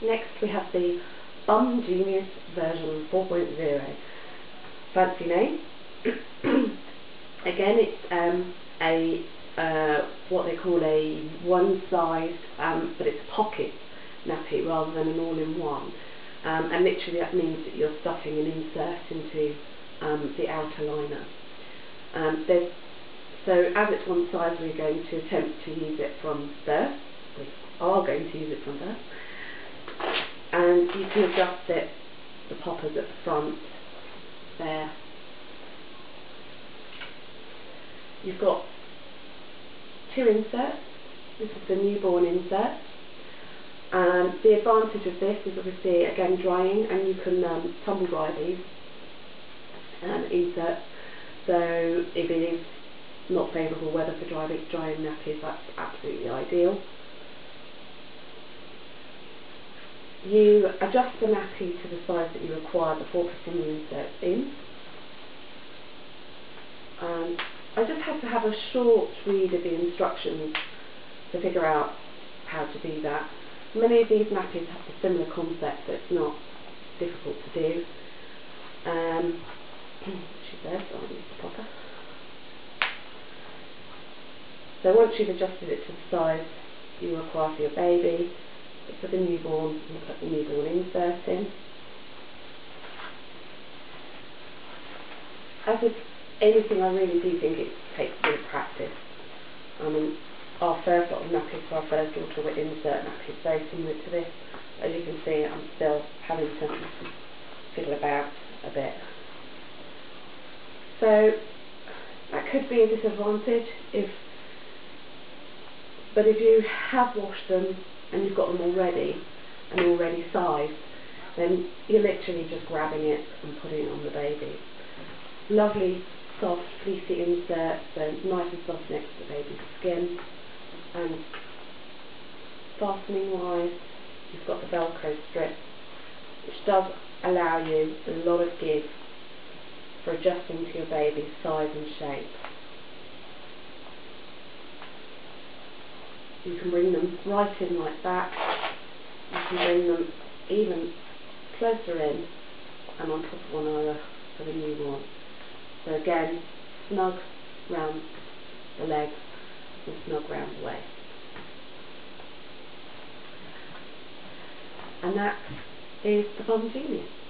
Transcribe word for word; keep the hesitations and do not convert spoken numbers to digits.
Next we have the Bum Genius version four point oh. Fancy name. Again, it's um, a uh, what they call a one-sized, um, but it's pocket nappy rather than an all-in-one. Um, and literally that means that you're stuffing an insert into um, the outer liner. Um, there's, so as it's one size, we're going to attempt to use it from birth. We are going to use it from birth. And you can adjust it, the poppers at the front, there. You've got two inserts. This is the newborn insert. Um, the advantage of this is obviously, again, drying, and you can um, tumble dry these um, inserts. So if it is not favourable weather for drying, drying nappies, that's absolutely ideal. You adjust the nappy to the size that you require before putting the inserts in. Um, I just had to have a short read of the instructions to figure out how to do that. Many of these nappies have a similar concept, so it's not difficult to do. Um, she says, I'll use the popper. So once you've adjusted it to the size you require for your baby, for the newborn, you put the newborn insert in. As with anything, I really do think it takes a bit of practice. I mean, our first lot of nappies for our first daughter were insert nappies, very similar to this. As you can see, I'm still having to fiddle about a bit. So that could be a disadvantage, if, but if you have washed them and you've got them already and already sized, then you're literally just grabbing it and putting it on the baby. Lovely, soft, fleecy insert, so nice and soft next to the baby's skin. And fastening wise, you've got the Velcro strip, which does allow you a lot of give for adjusting to your baby's size and shape. You can bring them right in like that. You can bring them even closer in and on top of one another for the newborn. So again, snug round the legs and snug round the waist. And that is the Bum Genius.